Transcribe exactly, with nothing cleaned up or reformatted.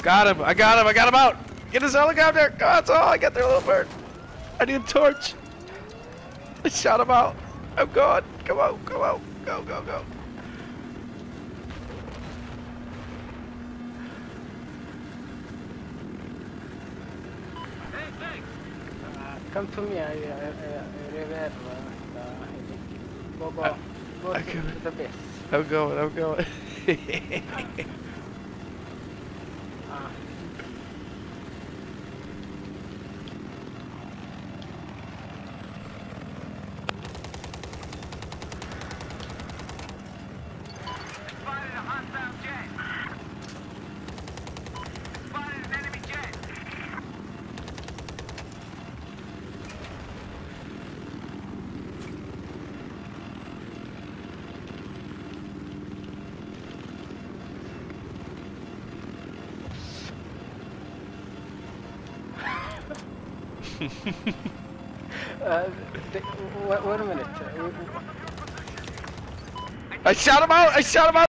Got him. I got him. I got him out. Get his helicopter. Come on, Saul. I got their little bird. I need a torch. I shot him out. I'm going. Come on. Come on. Go, go, go. Come to me, I, I, I reserve uh, the go, go, go I, to, I to the base. I'm going, I'm going. uh, Spotted a hostile jet. Spotted an enemy jet. uh, the, wait, wait a minute. Uh, I shot him out! I shot him out!